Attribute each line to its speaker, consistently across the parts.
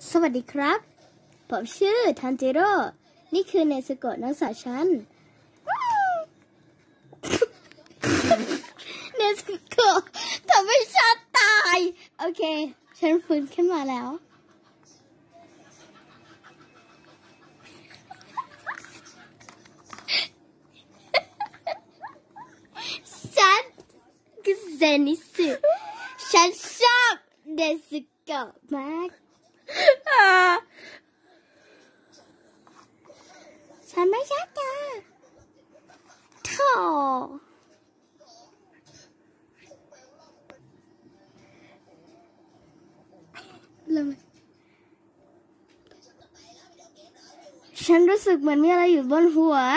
Speaker 1: สวัสดีครับผมชื่อทันจิโร่นี่คือเนซึโกะนักศึกษาชั้นเนซึโกะทำให้ฉันตายโอเคฉันฟื้นขึ้นมาแล้วฉันคือเซนิสึฉันชอบเนซึโกะมากฉันไม่ชอบเธอโธ่ฉันรู้สึกเหมือนมีอะไรอยู่บนหัว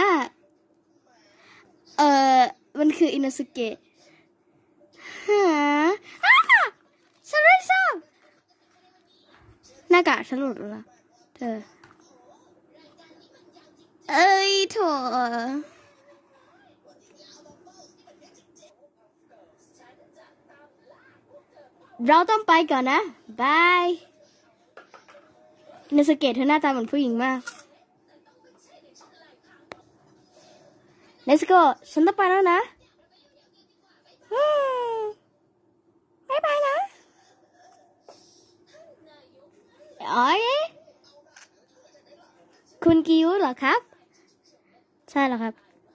Speaker 1: มันคืออินโนสุเกะฉันไม่ชอบหน้ากากฉันหลุดแล้วเธอโถเราต้องไปก่อนนะบายอินโนสุเกะเธอหน้าตาเหมือนผู้หญิงมากเนสโกฉันต้องไปแล้วนะบ๊ายบายนะคุณกิยุเหรอครับใช่แล้วครับ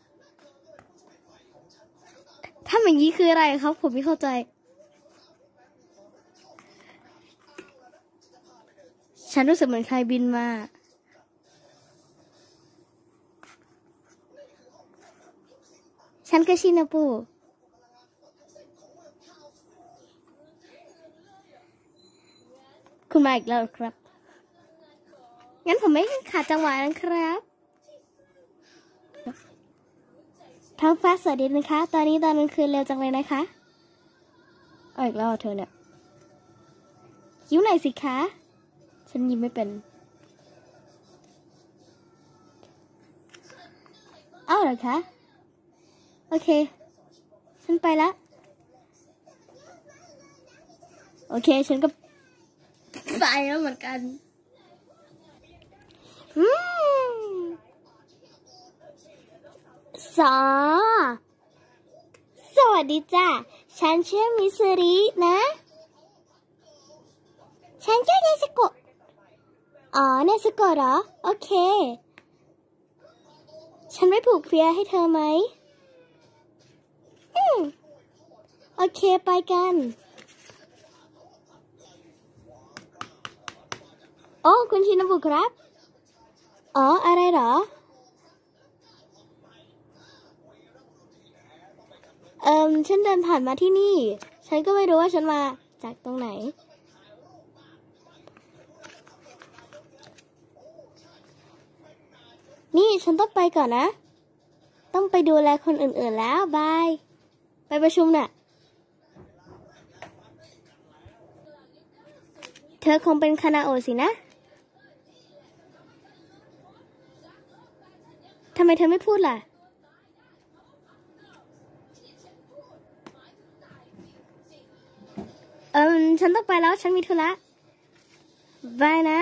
Speaker 1: ถ้าอย่างนี้คืออะไรครับผมไม่เข้าใจฉันรู้สึกเหมือนใครบินมาฉันก็ชินาปุคุณมาอีกแล้วครับงั้นผมไม่ขาดจังหวะนะครับท้องฟ้าสวัสดีนะคะตอนนี้ตอนกลางคืนเร็วจังเลยนะคะอีกแล้วเธอเนี่ยยิ้มหน่อยสิคะฉันยิ้มไม่เป็นเหรอคะโอเคฉันไปละโอเคฉันก็ไปแล้วเหมือนกันสวัสดีจ้ะฉันชื่อมิสรินะฉันชื่อเนซึโกะเนซึโกะเหรอโอเคฉันไม่ผูกเพียให้เธอไหมโอเคไปกันคุณชินบุครับอะไรเหรอฉันเดินผ่านมาที่นี่ฉันก็ไม่รู้ว่าฉันมาจากตรงไหนนี่ฉันต้องไปก่อนนะต้องไปดูแลคนอื่นๆแล้วบายไปประชุมน่ะเธอคงเป็นคานาโอะสินะทำไมเธอไม่พูดล่ะฉันต้องไปแล้วฉันมีธุระบายนะ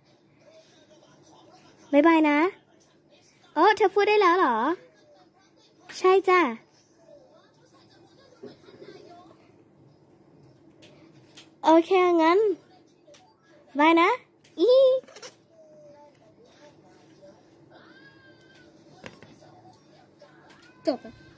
Speaker 1: บายบายนะเธอพูดได้แล้วเหรอใช่จ้ะโอเคงั้นบายนะจบ